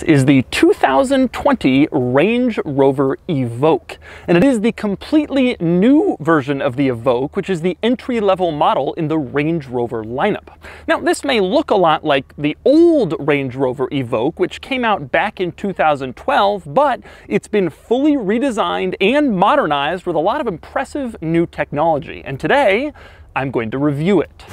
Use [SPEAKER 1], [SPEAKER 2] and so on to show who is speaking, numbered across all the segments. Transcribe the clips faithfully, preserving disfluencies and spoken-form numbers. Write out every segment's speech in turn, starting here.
[SPEAKER 1] This is the two thousand twenty Range Rover Evoque, and it is the completely new version of the Evoque, which is the entry-level model in the Range Rover lineup. Now, this may look a lot like the old Range Rover Evoque, which came out back in two thousand twelve, but it's been fully redesigned and modernized with a lot of impressive new technology. And today, I'm going to review it.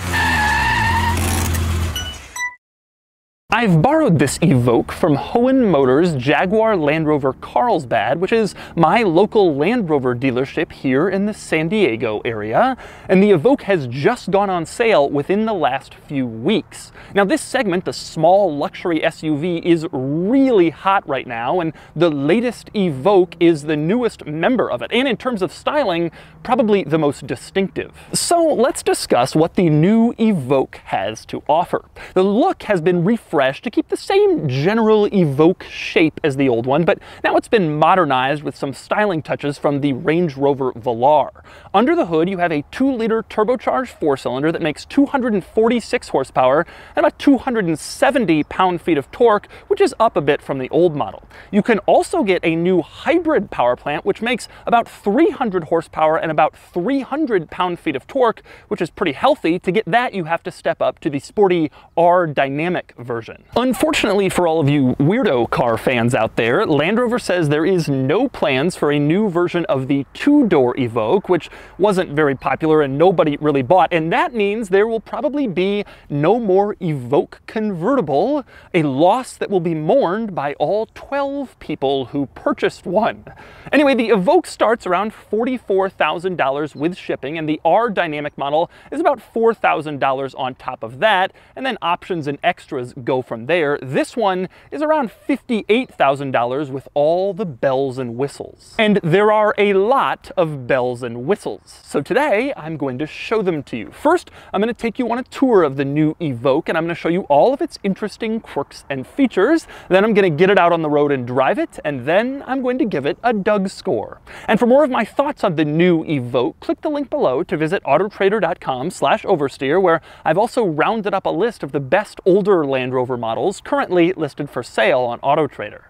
[SPEAKER 1] I've borrowed this Evoque from Hohen Motors Jaguar Land Rover Carlsbad, which is my local Land Rover dealership here in the San Diego area, and the Evoque has just gone on sale within the last few weeks. Now, this segment, the small luxury S U V, is really hot right now, and the latest Evoque is the newest member of it, and in terms of styling, probably the most distinctive. So let's discuss what the new Evoque has to offer. The look has been refreshed to keep the same general Evoque shape as the old one, but now it's been modernized with some styling touches from the Range Rover Velar. Under the hood, you have a two liter turbocharged four-cylinder that makes two hundred forty-six horsepower and about two hundred seventy pound-feet of torque, which is up a bit from the old model. You can also get a new hybrid power plant, which makes about three hundred horsepower and about three hundred pound-feet of torque, which is pretty healthy. To get that, you have to step up to the sporty R Dynamic version. Unfortunately for all of you weirdo car fans out there, Land Rover says there is no plans for a new version of the two-door Evoque, which wasn't very popular and nobody really bought, and that means there will probably be no more Evoque convertible, a loss that will be mourned by all twelve people who purchased one. Anyway, the Evoque starts around forty-four thousand dollars with shipping, and the R Dynamic model is about four thousand dollars on top of that, and then options and extras go from there. This one is around fifty-eight thousand dollars with all the bells and whistles. And there are a lot of bells and whistles. So today, I'm going to show them to you. First, I'm going to take you on a tour of the new Evoque, and I'm going to show you all of its interesting quirks and features. Then I'm going to get it out on the road and drive it, and then I'm going to give it a Doug score. And for more of my thoughts on the new Evoque, click the link below to visit autotrader dot com slash oversteer, where I've also rounded up a list of the best older Land Rover models currently listed for sale on AutoTrader.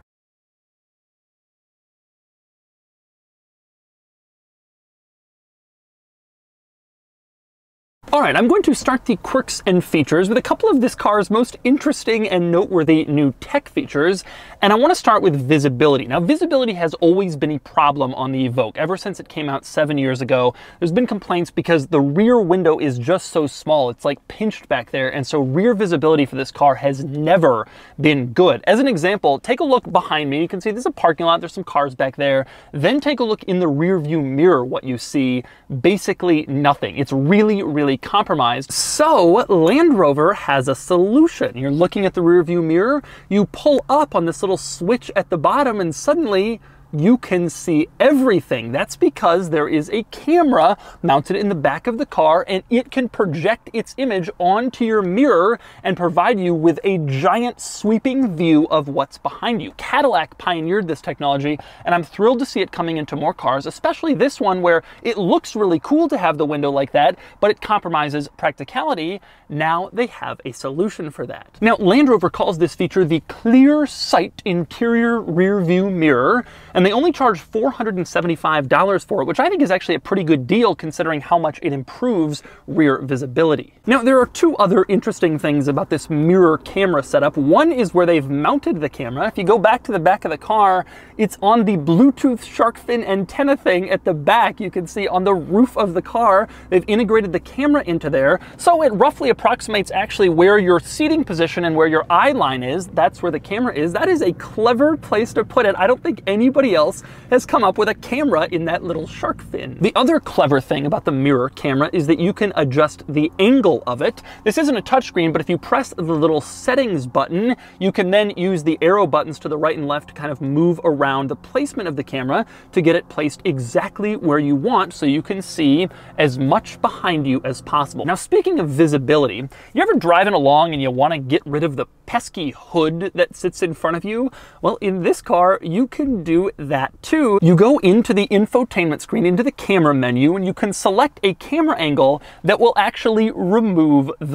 [SPEAKER 1] All right, I'm going to start the quirks and features with a couple of this car's most interesting and noteworthy new tech features, and I want to start with visibility. Now, visibility has always been a problem on the Evoque. Ever since it came out seven years ago, there's been complaints because the rear window is just so small. It's like pinched back there, and so rear visibility for this car has never been good. As an example, take a look behind me. You can see there's a parking lot, there's some cars back there. Then take a look in the rear view mirror. What you see, basically nothing. It's really, really compromised. So Land Rover has a solution. You're looking at the rear view mirror, you pull up on this little switch at the bottom, and suddenly you can see everything. That's because there is a camera mounted in the back of the car, and it can project its image onto your mirror and provide you with a giant sweeping view of what's behind you. Cadillac pioneered this technology, and I'm thrilled to see it coming into more cars, especially this one where it looks really cool to have the window like that, but it compromises practicality. Now they have a solution for that. Now, Land Rover calls this feature the Clear Sight Interior Rear View Mirror, and they only charge four hundred seventy-five dollars for it, which I think is actually a pretty good deal considering how much it improves rear visibility. Now, there are two other interesting things about this mirror camera setup. One is where they've mounted the camera. If you go back to the back of the car, it's on the Bluetooth shark fin antenna thing at the back. You can see on the roof of the car, they've integrated the camera into there, so it roughly approximates actually where your seating position and where your eye line is. That's where the camera is. That is a clever place to put it. I don't think anybody else has come up with a camera in that little shark fin. The other clever thing about the mirror camera is that you can adjust the angle of it. This isn't a touchscreen, but if you press the little settings button, you can then use the arrow buttons to the right and left to kind of move around the placement of the camera to get it placed exactly where you want, so you can see as much behind you as possible. Now, speaking of visibility, you ever driving along and you want to get rid of the pesky hood that sits in front of you? Well, in this car, you can do that too. You go into the infotainment screen, into the camera menu, and you can select a camera angle that will actually remove the hood.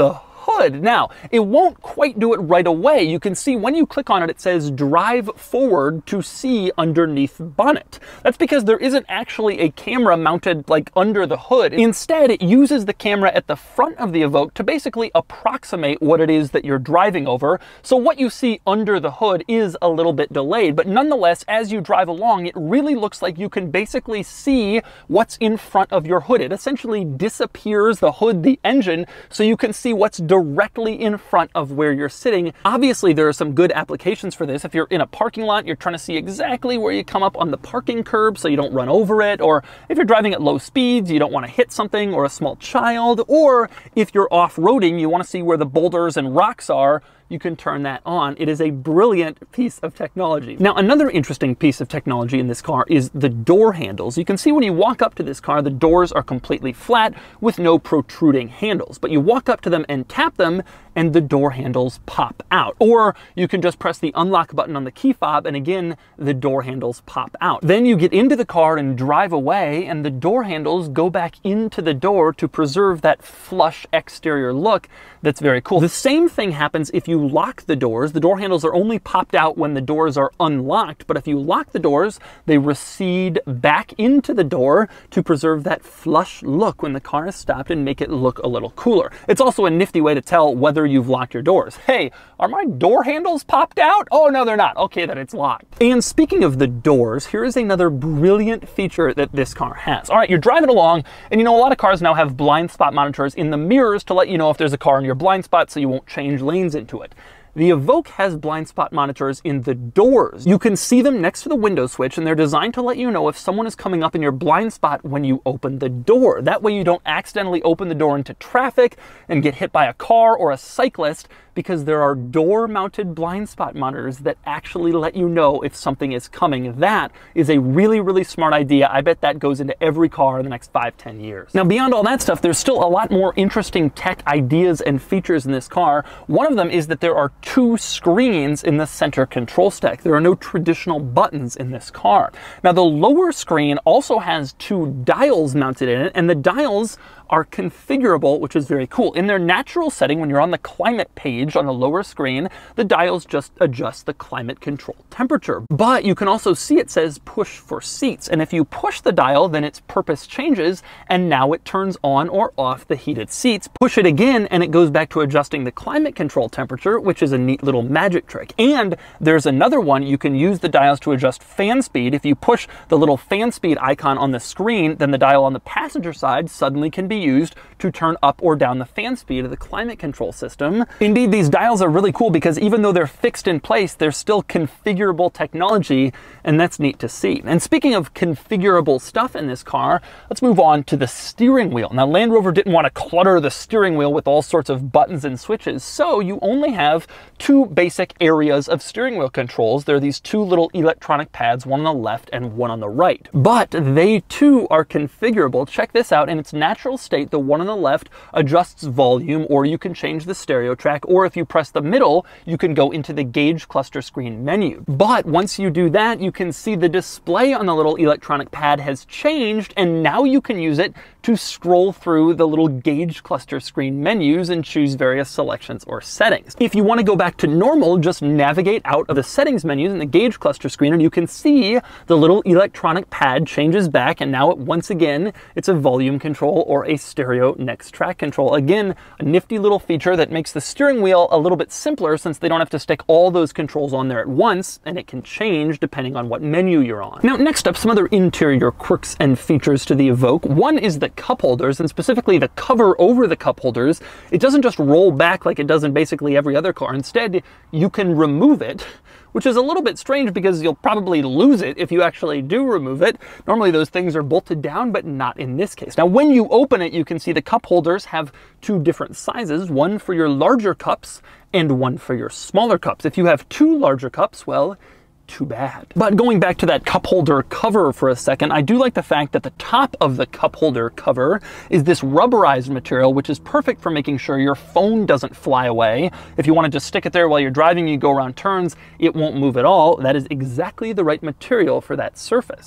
[SPEAKER 1] hood. Now, it won't quite do it right away. You can see when you click on it, it says drive forward to see underneath bonnet. That's because there isn't actually a camera mounted like under the hood. Instead, it uses the camera at the front of the Evoque to basically approximate what it is that you're driving over. So what you see under the hood is a little bit delayed, but nonetheless, as you drive along, it really looks like you can basically see what's in front of your hood. It essentially disappears the hood, the engine, so you can see what's directly in front of where you're sitting. Obviously, there are some good applications for this. If you're in a parking lot, you're trying to see exactly where you come up on the parking curb so you don't run over it, or if you're driving at low speeds, you don't want to hit something or a small child, or if you're off-roading, you want to see where the boulders and rocks are, you can turn that on. It is a brilliant piece of technology. Now, another interesting piece of technology in this car is the door handles. You can see when you walk up to this car, the doors are completely flat with no protruding handles, but you walk up to them and tap them and the door handles pop out. Or you can just press the unlock button on the key fob and again, the door handles pop out. Then you get into the car and drive away and the door handles go back into the door to preserve that flush exterior look that's very cool. The same thing happens if you lock the doors. The door handles are only popped out when the doors are unlocked, but if you lock the doors, they recede back into the door to preserve that flush look when the car is stopped and make it look a little cooler. It's also a nifty way to tell whether you've locked your doors. Hey, are my door handles popped out? Oh, no, they're not. Okay, then it's locked. And speaking of the doors, here is another brilliant feature that this car has. All right, you're driving along, and you know, a lot of cars now have blind spot monitors in the mirrors to let you know if there's a car in your blind spot so you won't change lanes into it. The Evoque has blind spot monitors in the doors. You can see them next to the window switch, and they're designed to let you know if someone is coming up in your blind spot when you open the door. That way you don't accidentally open the door into traffic and get hit by a car or a cyclist, because there are door-mounted blind spot monitors that actually let you know if something is coming. That is a really, really smart idea. I bet that goes into every car in the next five, ten years. Now, beyond all that stuff, there's still a lot more interesting tech ideas and features in this car. One of them is that there are two screens in the center control stack. There are no traditional buttons in this car. Now, the lower screen also has two dials mounted in it, and the dials are configurable, which is very cool. In their natural setting, when you're on the climate page on the lower screen, the dials just adjust the climate control temperature. But you can also see it says push for seats. And if you push the dial, then its purpose changes, and now it turns on or off the heated seats. Push it again, and it goes back to adjusting the climate control temperature, which is a neat little magic trick. And there's another one. You can use the dials to adjust fan speed. If you push the little fan speed icon on the screen, then the dial on the passenger side suddenly can be used to turn up or down the fan speed of the climate control system. Indeed, these dials are really cool because even though they're fixed in place, they're still configurable technology, and that's neat to see. And speaking of configurable stuff in this car, let's move on to the steering wheel. Now, Land Rover didn't want to clutter the steering wheel with all sorts of buttons and switches, so you only have two basic areas of steering wheel controls. There are these two little electronic pads, one on the left and one on the right. But they too are configurable. Check this out. In its natural state, the one on the left adjusts volume, or you can change the stereo track, or if you press the middle, you can go into the gauge cluster screen menu. But once you do that, you can see the display on the little electronic pad has changed, and now you can use it to scroll through the little gauge cluster screen menus and choose various selections or settings. If you want to go back to normal, just navigate out of the settings menus in the gauge cluster screen, and you can see the little electronic pad changes back, and now it, once again, it's a volume control or a stereo next track control. Again, a nifty little feature that makes the steering wheel a little bit simpler since they don't have to stick all those controls on there at once, and it can change depending on what menu you're on. Now, next up, some other interior quirks and features to the Evoque. One is the cup holders, and specifically the cover over the cup holders. It doesn't just roll back like it does in basically every other car. Instead, you can remove it, which is a little bit strange because you'll probably lose it if you actually do remove it. Normally those things are bolted down, but not in this case. Now, when you open it, you can see the cup holders have two different sizes, one for your larger cups and one for your smaller cups. If you have two larger cups, well, too bad. But going back to that cup holder cover for a second, I do like the fact that the top of the cup holder cover is this rubberized material, which is perfect for making sure your phone doesn't fly away. If you want to just stick it there while you're driving, you go around turns, it won't move at all. That is exactly the right material for that surface.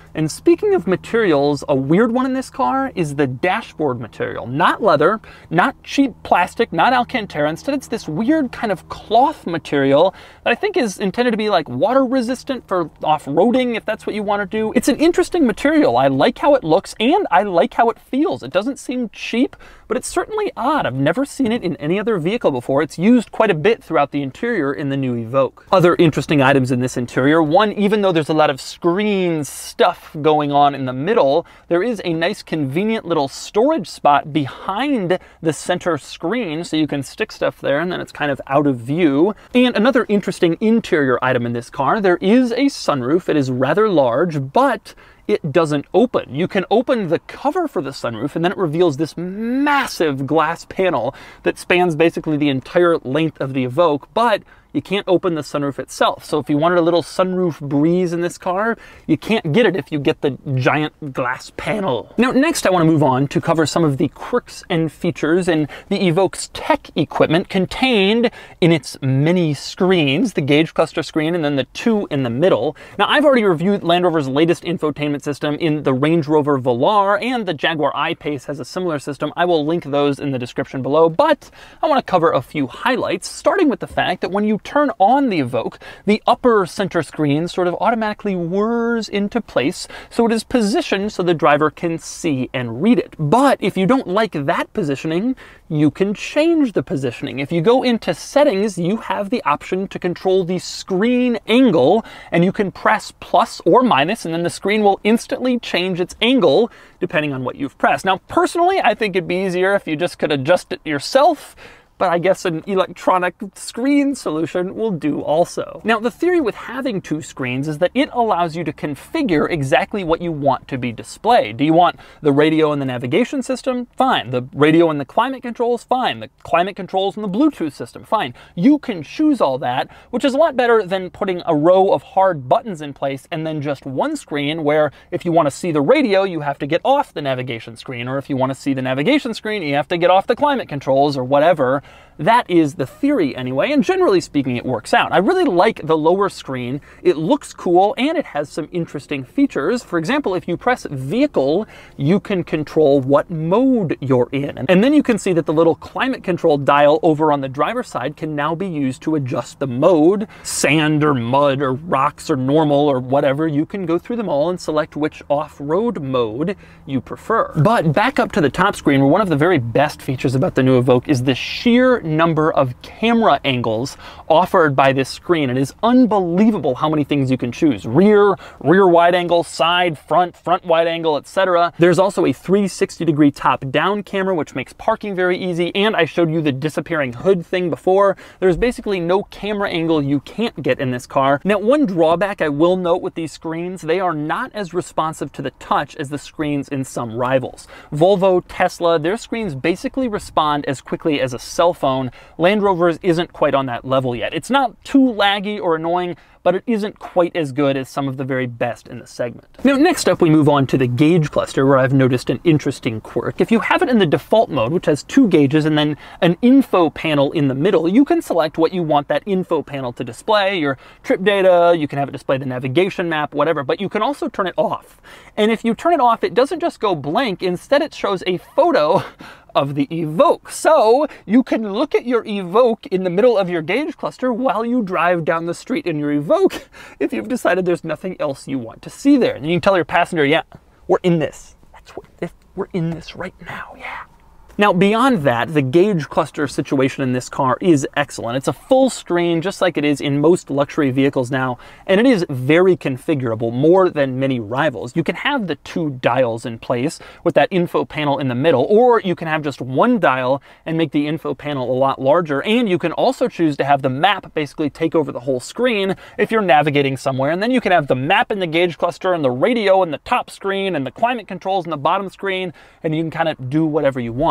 [SPEAKER 1] And speaking of materials, a weird one in this car is the dashboard material. Not leather, not cheap plastic, not Alcantara. Instead, it's this weird kind of cloth material that I think is intended to be like water resistant for off-roading, if that's what you want to do. It's an interesting material. I like how it looks and I like how it feels. It doesn't seem cheap, but it's certainly odd. I've never seen it in any other vehicle before. It's used quite a bit throughout the interior in the new Evoque. Other interesting items in this interior. One, even though there's a lot of screen stuff going on in the middle, there is a nice convenient little storage spot behind the center screen, so you can stick stuff there and then it's kind of out of view. And another interesting interior item in this car, there is a sunroof. It is rather large, but it doesn't open. You can open the cover for the sunroof and then it reveals this massive glass panel that spans basically the entire length of the Evoque, but you can't open the sunroof itself. So if you wanted a little sunroof breeze in this car, you can't get it if you get the giant glass panel. Now, next I want to move on to cover some of the quirks and features in the Evoque's tech equipment contained in its many screens, the gauge cluster screen and then the two in the middle. Now, I've already reviewed Land Rover's latest infotainment system in the Range Rover Velar, and the Jaguar I-Pace has a similar system. I will link those in the description below, but I want to cover a few highlights, starting with the fact that when you turn on the Evoque, the upper center screen sort of automatically whirs into place, so it is positioned so the driver can see and read it. But if you don't like that positioning, you can change the positioning. If you go into settings, you have the option to control the screen angle, and you can press plus or minus, and then the screen will instantly change its angle depending on what you've pressed. Now, personally, I think it'd be easier if you just could adjust it yourself, but I guess an electronic screen solution will do also. Now, the theory with having two screens is that it allows you to configure exactly what you want to be displayed. Do you want the radio and the navigation system? Fine. The radio and the climate controls? Fine. The climate controls and the Bluetooth system? Fine. You can choose all that, which is a lot better than putting a row of hard buttons in place and then just one screen where if you want to see the radio, you have to get off the navigation screen, or if you want to see the navigation screen, you have to get off the climate controls or whatever. That is the theory anyway, and generally speaking, it works out. I really like the lower screen. It looks cool, and it has some interesting features. For example, if you press vehicle, you can control what mode you're in. And then you can see that the little climate control dial over on the driver's side can now be used to adjust the mode. Sand or mud or rocks or normal or whatever, you can go through them all and select which off-road mode you prefer. But back up to the top screen, where one of the very best features about the new Evoque is the sheer number of camera angles offered by this screen. It is unbelievable how many things you can choose. Rear, rear wide angle, side, front, front wide angle, et cetera. There's also a three sixty degree top down camera, which makes parking very easy. And I showed you the disappearing hood thing before. There's basically no camera angle you can't get in this car. Now, one drawback I will note with these screens, they are not as responsive to the touch as the screens in some rivals. Volvo, Tesla, their screens basically respond as quickly as a cell phone. Land Rover's isn't quite on that level yet. It's not too laggy or annoying, but it isn't quite as good as some of the very best in the segment. Now, next up, we move on to the gauge cluster, where I've noticed an interesting quirk. If you have it in the default mode, which has two gauges and then an info panel in the middle, you can select what you want that info panel to display, your trip data, you can have it display the navigation map, whatever, but you can also turn it off. And if you turn it off, it doesn't just go blank, instead it shows a photo of the Evoque. So you can look at your Evoque in the middle of your gauge cluster while you drive down the street in your Evoque if you've decided there's nothing else you want to see there. And you can tell your passenger, yeah, we're in this. That's what, we're in this right now, yeah. Now, beyond that, the gauge cluster situation in this car is excellent. It's a full screen, just like it is in most luxury vehicles now, and it is very configurable, more than many rivals. You can have the two dials in place with that info panel in the middle, or you can have just one dial and make the info panel a lot larger, and you can also choose to have the map basically take over the whole screen if you're navigating somewhere, and then you can have the map in the gauge cluster and the radio in the top screen and the climate controls in the bottom screen, and you can kind of do whatever you want.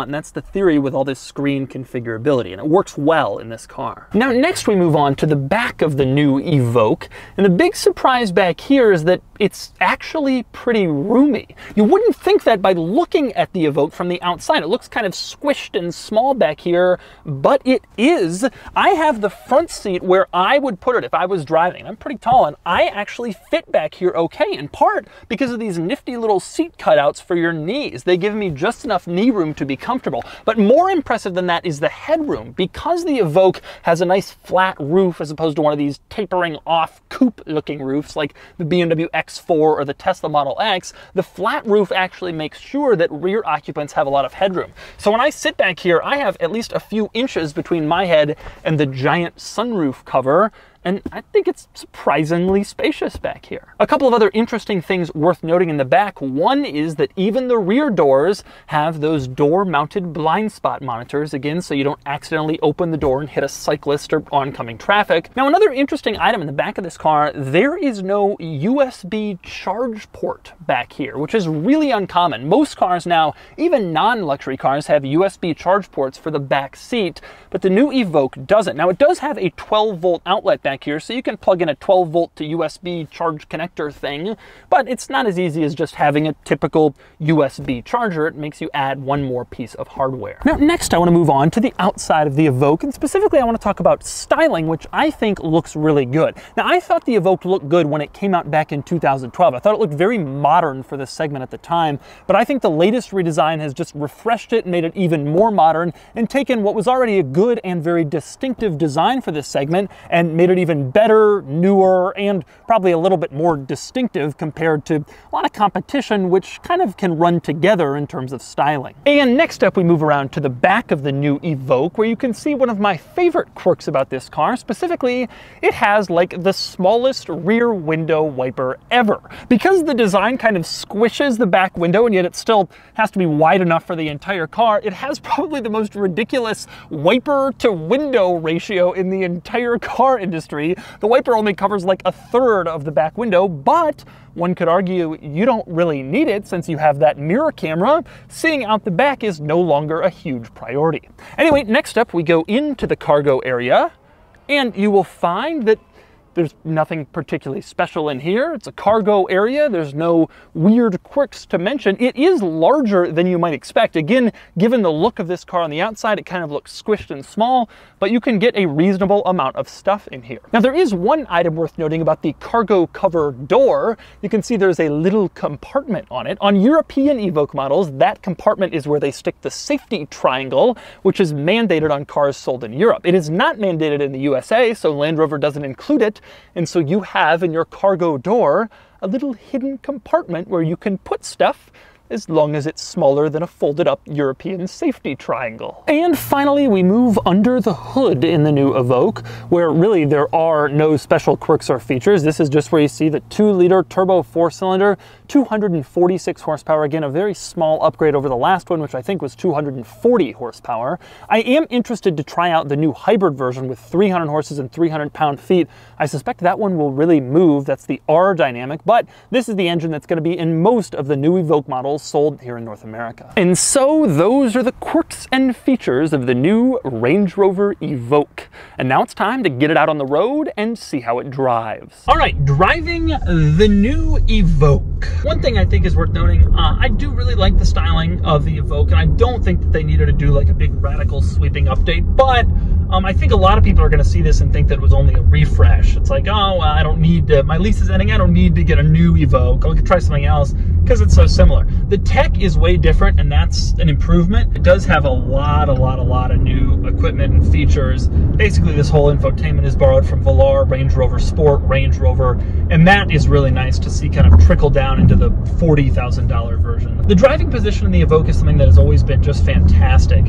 [SPEAKER 1] and that's the theory with all this screen configurability, and it works well in this car. Now, next we move on to the back of the new Evoque, and the big surprise back here is that it's actually pretty roomy. You wouldn't think that by looking at the Evoque from the outside. It looks kind of squished and small back here, but it is. I have the front seat where I would put it if I was driving. I'm pretty tall, and I actually fit back here okay, in part because of these nifty little seat cutouts for your knees. They give me just enough knee room to be comfortable. But more impressive than that is the headroom. Because the Evoque has a nice flat roof as opposed to one of these tapering off coupe looking roofs like the B M W X four or the Tesla Model X, the flat roof actually makes sure that rear occupants have a lot of headroom. So when I sit back here, I have at least a few inches between my head and the giant sunroof cover, and I think it's surprisingly spacious back here. A couple of other interesting things worth noting in the back. One is that even the rear doors have those door-mounted blind spot monitors, again, so you don't accidentally open the door and hit a cyclist or oncoming traffic. Now, another interesting item in the back of this car, there is no U S B charge port back here, which is really uncommon. Most cars now, even non-luxury cars, have U S B charge ports for the back seat, but the new Evoque doesn't. Now, it does have a twelve volt outlet back here, so you can plug in a twelve volt to U S B charge connector thing, but it's not as easy as just having a typical U S B charger. It makes you add one more piece of hardware. Now, next I want to move on to the outside of the Evoque, and specifically I want to talk about styling, which I think looks really good. Now, I thought the Evoque looked good when it came out back in two thousand twelve. I thought it looked very modern for this segment at the time, but I think the latest redesign has just refreshed it, made it even more modern, and taken what was already a good and very distinctive design for this segment and made it even better, newer, and probably a little bit more distinctive compared to a lot of competition, which kind of can run together in terms of styling. And next up, we move around to the back of the new Evoque, where you can see one of my favorite quirks about this car. Specifically, it has like the smallest rear window wiper ever. Because the design kind of squishes the back window, and yet it still has to be wide enough for the entire car, it has probably the most ridiculous wiper to window ratio in the entire car industry. The wiper only covers like a third of the back window, but one could argue you don't really need it since you have that mirror camera. Seeing out the back is no longer a huge priority. Anyway, next up we go into the cargo area, and you will find that there's nothing particularly special in here. It's a cargo area. There's no weird quirks to mention. It is larger than you might expect. Again, given the look of this car on the outside, it kind of looks squished and small, but you can get a reasonable amount of stuff in here. Now, there is one item worth noting about the cargo cover door. You can see there's a little compartment on it. On European Evoque models, that compartment is where they stick the safety triangle, which is mandated on cars sold in Europe. It is not mandated in the U S A, so Land Rover doesn't include it. And so you have in your cargo door a little hidden compartment where you can put stuff as long as it's smaller than a folded up European safety triangle. And finally, we move under the hood in the new Evoque, where really there are no special quirks or features. This is just where you see the two liter turbo four cylinder, two hundred forty-six horsepower. Again, a very small upgrade over the last one, which I think was two hundred forty horsepower. I am interested to try out the new hybrid version with three hundred horses and three hundred pound feet. I suspect that one will really move. That's the R dynamic, but this is the engine that's going to be in most of the new Evoque models sold here in North America. And so those are the quirks and features of the new Range Rover Evoque. And now it's time to get it out on the road and see how it drives. All right, driving the new Evoque. One thing I think is worth noting, uh, I do really like the styling of the Evoque, and I don't think that they needed to do like a big radical sweeping update, but Um, I think a lot of people are going to see this and think that it was only a refresh. It's like, oh, well, I don't need to, my lease is ending, I don't need to get a new Evoque. I'll try something else because it's so similar. The tech is way different, and that's an improvement. It does have a lot, a lot, a lot of new equipment and features. Basically, this whole infotainment is borrowed from Velar, Range Rover Sport, Range Rover, and that is really nice to see kind of trickle down into the forty thousand dollar version. The driving position in the Evoque is something that has always been just fantastic.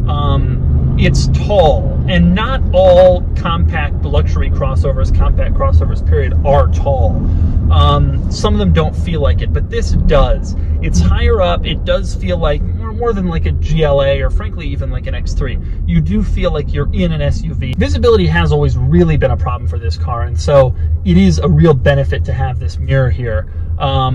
[SPEAKER 1] Um, It's tall, and not all compact luxury crossovers, compact crossovers period, are tall. Um, some of them don't feel like it, but this does. It's higher up. It does feel like more, more than like a G L A, or frankly even like an X three. You do feel like you're in an S U V. Visibility has always really been a problem for this car, and so it is a real benefit to have this mirror here. Um,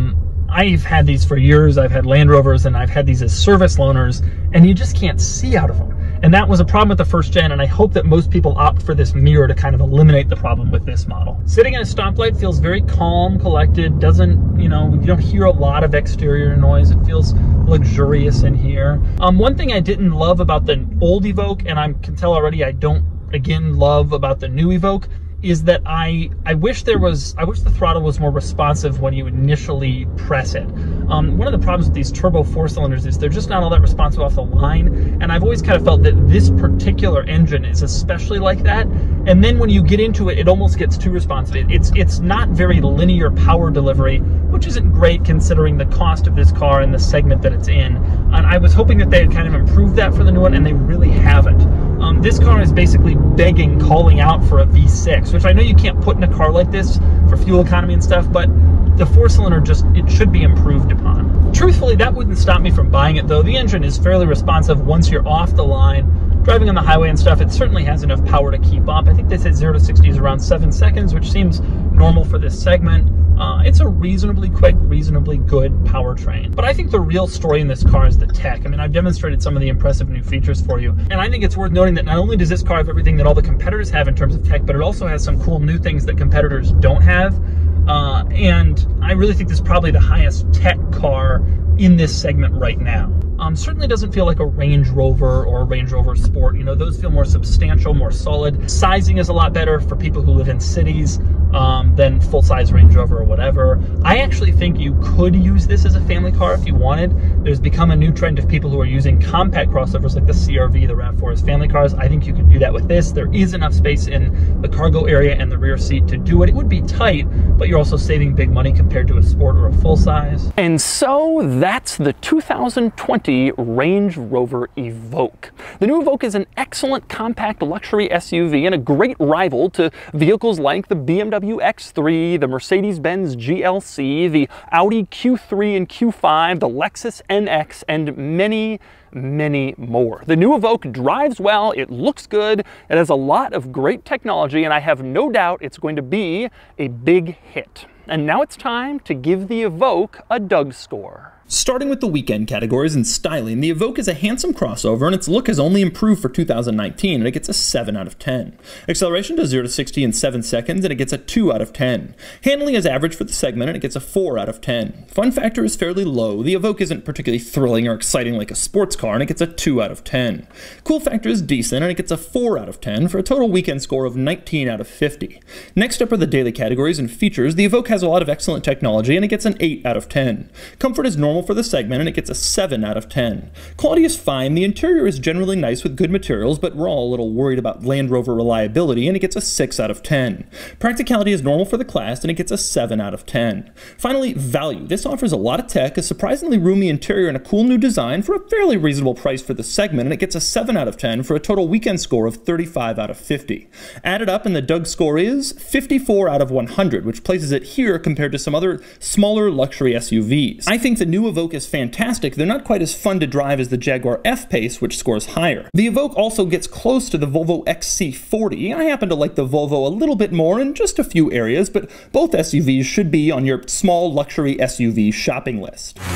[SPEAKER 1] I've had these for years. I've had Land Rovers and I've had these as service loaners, and you just can't see out of them. And that was a problem with the first gen, and I hope that most people opt for this mirror to kind of eliminate the problem with this model. Sitting in a stoplight feels very calm, collected, doesn't, you know, you don't hear a lot of exterior noise. It feels luxurious in here. Um, one thing I didn't love about the old Evoque, and I can tell already I don't, again, love about the new Evoque, is that I, I wish there was, I wish the throttle was more responsive when you initially press it. Um, one of the problems with these turbo four cylinders is they're just not all that responsive off the line, and I've always kind of felt that this particular engine is especially like that, and then when you get into it, it almost gets too responsive. It, it's, it's not very linear power delivery, which isn't great considering the cost of this car and the segment that it's in, and I was hoping that they had kind of improved that for the new one, and they really haven't. Um, this car is basically begging, calling out for a V six, which I know you can't put in a car like this for fuel economy and stuff, but the four-cylinder just, it should be improved upon. Truthfully, that wouldn't stop me from buying it, though. The engine is fairly responsive once you're off the line. Driving on the highway and stuff, it certainly has enough power to keep up. I think they said zero to sixty is around seven seconds, which seems normal for this segment. Uh, it's a reasonably quick, reasonably good powertrain. But I think the real story in this car is the tech. I mean, I've demonstrated some of the impressive new features for you. And I think it's worth noting that not only does this car have everything that all the competitors have in terms of tech, but it also has some cool new things that competitors don't have. Uh, and I really think this is probably the highest tech car in this segment right now. Um, certainly doesn't feel like a Range Rover or a Range Rover Sport. You know, those feel more substantial, more solid. Sizing is a lot better for people who live in cities um, than full-size Range Rover or whatever. I actually think you could use this as a family car if you wanted. There's become a new trend of people who are using compact crossovers like the C R V, the RAV four as family cars. I think you could do that with this. There is enough space in the cargo area and the rear seat to do it. It would be tight, but you're also saving big money compared to a Sport or a full-size. And so that's the two thousand twenty Range Rover Evoque. The new Evoque is an excellent compact luxury S U V and a great rival to vehicles like the B M W X three, the Mercedes-Benz G L C, the Audi Q three and Q five, the Lexus N X, and many, many more. The new Evoque drives well, it looks good, it has a lot of great technology, and I have no doubt it's going to be a big hit. And now it's time to give the Evoque a Doug score. Starting with the weekend categories and styling, the Evoque is a handsome crossover and its look has only improved for two thousand nineteen, and it gets a seven out of ten. Acceleration does zero to sixty in seven seconds and it gets a two out of ten. Handling is average for the segment and it gets a four out of ten. Fun factor is fairly low. The Evoque isn't particularly thrilling or exciting like a sports car and it gets a two out of ten. Cool factor is decent and it gets a four out of ten for a total weekend score of nineteen out of fifty. Next up are the daily categories and features. The Evoque has a lot of excellent technology and it gets an eight out of ten. Comfort is normal for the segment and it gets a seven out of ten. Quality is fine, the interior is generally nice with good materials, but we're all a little worried about Land Rover reliability and it gets a six out of ten. Practicality is normal for the class and it gets a seven out of ten. Finally, value. This offers a lot of tech, a surprisingly roomy interior, and a cool new design for a fairly reasonable price for the segment, and it gets a seven out of ten for a total weekend score of thirty-five out of fifty. Added up and the Doug score is fifty-four out of one hundred, which places it here compared to some other smaller luxury S U Vs. I think the new Evoque is fantastic. They're not quite as fun to drive as the Jaguar F-Pace, which scores higher. The Evoque also gets close to the Volvo X C forty. I happen to like the Volvo a little bit more in just a few areas, but both S U Vs should be on your small luxury S U V shopping list.